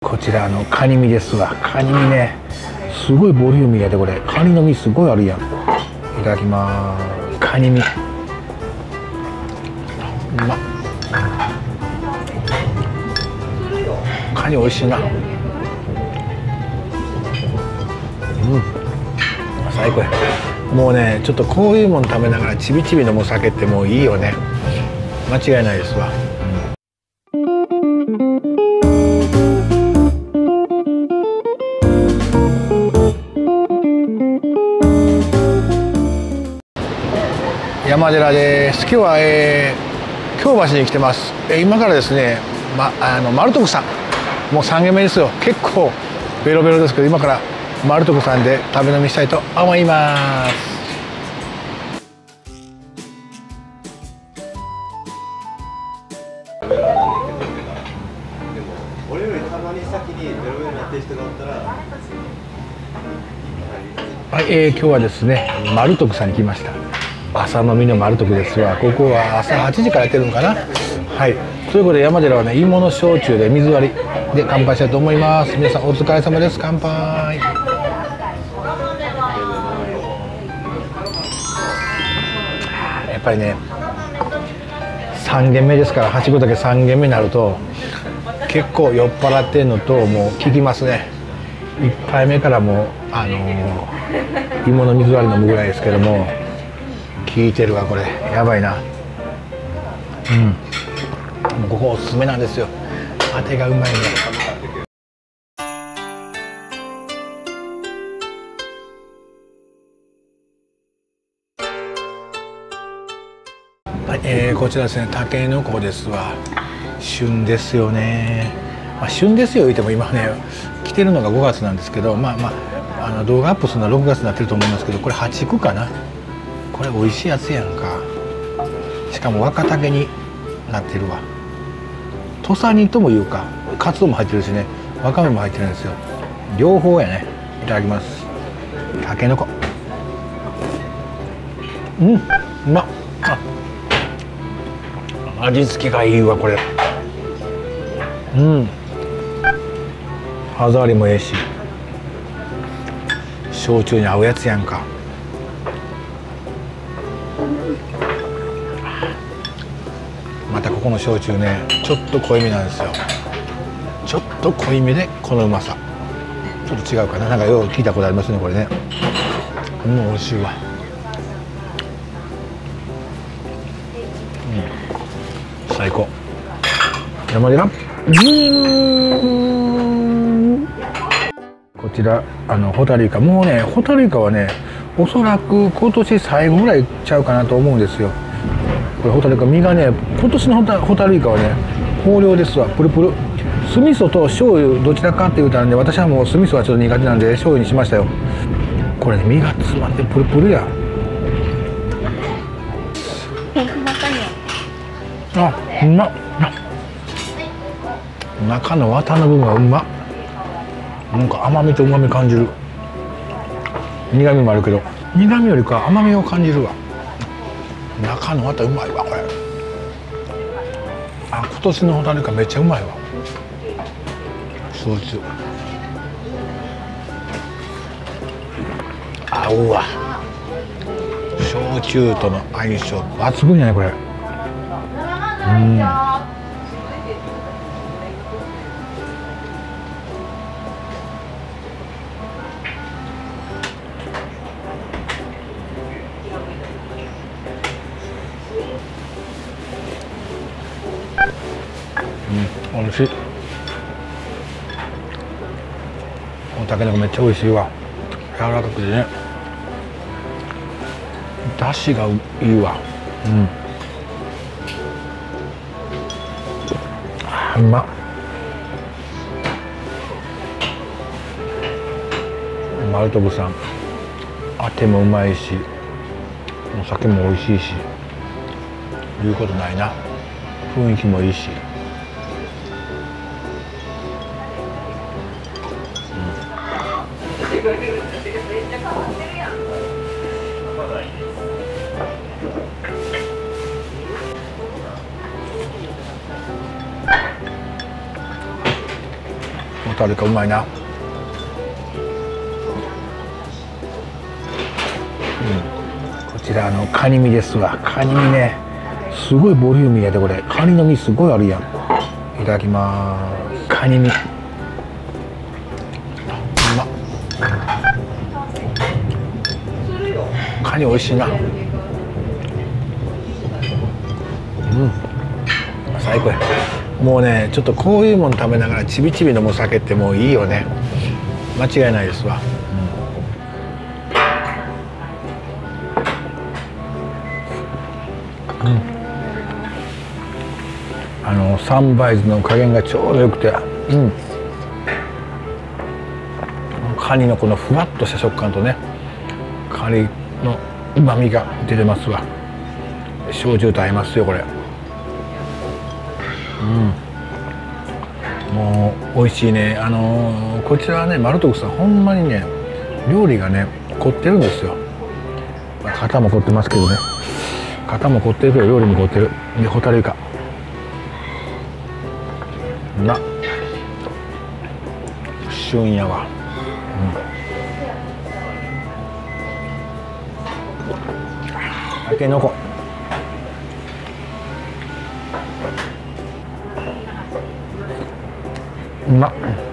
こちらカニ身ですわ。カニ身ね、すごいボリューミーやでこれ。カニの身すごいあるやん。いただきます。カニ身。うまっ。カニ美味しいな。うん。最高や。もうね、ちょっとこういうもの食べながらちびちび飲む酒ってもういいよね。間違いないですわ。山寺です。今日は、京橋に来てます。今からですね、丸徳さん、もう3軒目ですよ。結構ベロベロですけど、今から丸徳さんで食べ飲みしたいと思います。 俺よりたまに先にベロベロになってる人がおったら。 はい、今日はですね、丸徳さんに来ました。朝飲みの丸徳ですわ。ここは朝8時からやってるのかな。はい。ということで山寺はね、芋の焼酎で水割りで乾杯したいと思います。皆さんお疲れ様です。乾杯。やっぱりね、3軒目ですから、八分岳3軒目になると結構酔っ払ってんのともう効きますね。1杯目からもう芋の水割り飲むぐらいですけども、効いてるわこれ。やばいな。うん。もうここおすすめなんですよ。あてがうまいね。はい、こちらですね、たけのこですわ。旬ですよね。旬ですよ言っても今ね、来てるのが5月なんですけど、動画アップするのは6月になってると思いますけど、これ8区かな。これ美味しいやつやんか。しかも若竹になってるわ。土佐煮ともいうか、カツオも入ってるしね、わかめも入ってるんですよ。両方やね。いただきます。たけのこ。うん、うまっ。味付けがいいわこれ。うん。歯触りもええし、焼酎に合うやつやんか。またここの焼酎ね、ちょっと濃いめなんですよ。ちょっと濃いめでこのうまさ。ちょっと違うかな。なんかよう聞いたことありますねこれね。美味しいわ。最高。山寺。こちらホタルイカ。もうね、ホタルイカはね、おそらく今年最後ぐらいちゃうかなと思うんですよ。これホタルイカ、身がね、今年のホタルイカはね、豊漁ですわ。プルプル。酢味噌と醤油どちらかって言うたんで、私はもう酢味噌はちょっと苦手なんで醤油にしましたよ。これね、身が詰まってプルプルや。あ、うまっ。中の綿の部分がうまっ。なんか甘みと旨み感じる。苦みもあるけど、苦みよりか甘みを感じるわ。中の綿うまいわこれ。今年のホタルイカめっちゃうまいわ。焼酎合うわ。焼酎との相性抜群やねこれ。美味しい。このたけのこめっちゃ美味しいわ。柔らかくてね、だしがいいわ。うまっ。丸徳さん、あてもうまいし、お酒も美味しいし、言うことないな。雰囲気もいいし。 タルイカうまいな。こちらカニ身ですわ。カニ身ね、すごいボリューミーやでこれ。カニの身すごいあるやん。いただきます。カニ身。うまっ。カニ美味しいな。最高や。もうね、ちょっとこういうもの食べながらちびちび飲む酒ってもういいよね。間違いないですわ。サンバイズの加減がちょうどよくて、カニのこのふわっとした食感とね、カニのうまみが出てますわ。焼酎と合いますよこれ。もう美味しいね。こちらはね、マルトクさんほんまにね、料理がね凝ってるんですよ。肩も凝ってますけどね、肩も凝ってるけど料理も凝ってる。でホタルイカな、旬やわ。たけのこ、うまっ。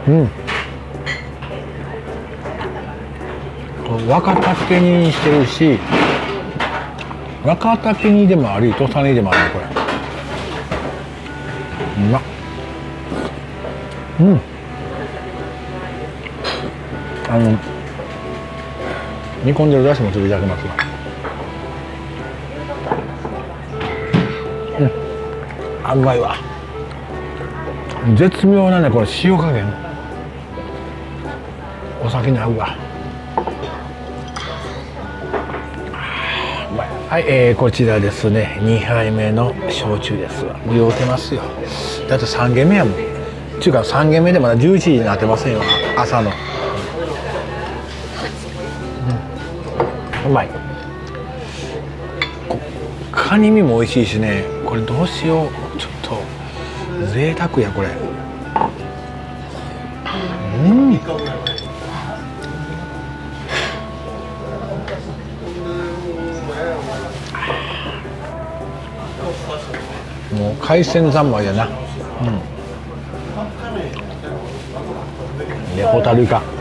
若竹煮にしてるし、若竹煮でもあり土佐煮でもあるねこれ。うまっ。煮込んでるだしもちょっといただきますわ。うまいわ。絶妙なねこれ塩加減、お酒に合うわ。うまい。はい、こちらですね、2杯目の焼酎ですわ。酔うてますよ。だって3軒目やもん。っていうか3軒目でまだ11時になってませんよ、朝の。うまい。カニ身も美味しいしね。これどうしよう、ちょっと贅沢やこれ。もう海鮮三昧やな。でホタルイカ、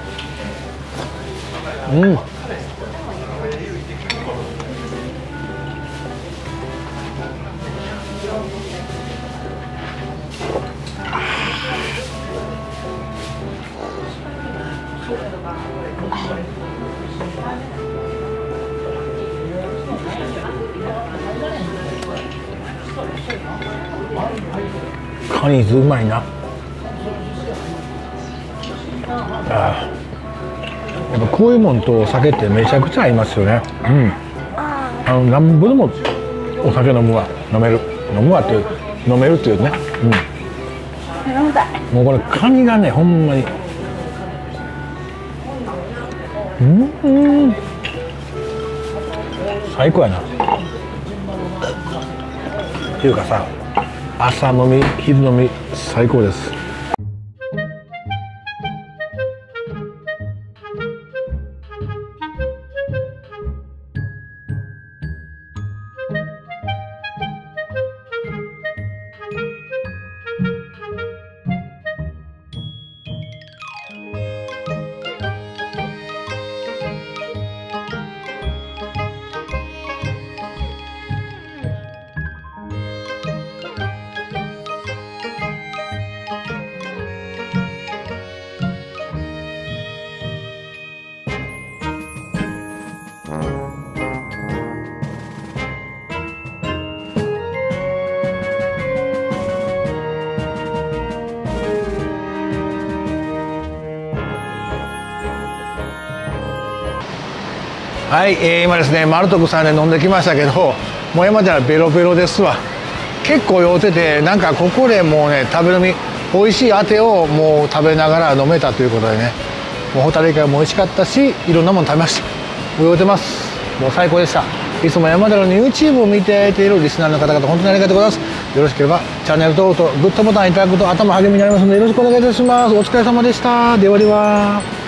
カニうまいな。やっぱこういうもんとお酒ってめちゃくちゃ合いますよね。なんぼでもお酒飲むわ、飲めるっていう、飲めるっていうね。もうこれカニがねほんまに最高やな。っていうかさ、朝飲み昼飲み最高です。はい、今ですね、マルトクさんで飲んできましたけど、もう山ちゃんベロベロですわ。結構酔うてて、なんかここでもうね、食べ飲み美味しいあてをもう食べながら飲めたということでね、もうホタルイカも美味しかったし、いろんなもの食べました。酔うてます。もう最高でした。 いつも山田の YouTube を見ているリスナーの方々、本当にありがとうございます。よろしければチャンネル登録とグッドボタンいただくと頭励みになりますので、よろしくお願いいたします。お疲れ様でした。ではでは。